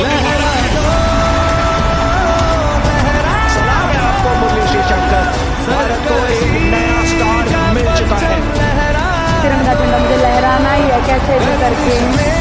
सलाम है आपको मुरली श्री शंकर, भारत को एक नया स्टार मिल चुका है। तिरंगा झंडा मुझे लहराना ही है कैसे भी करके।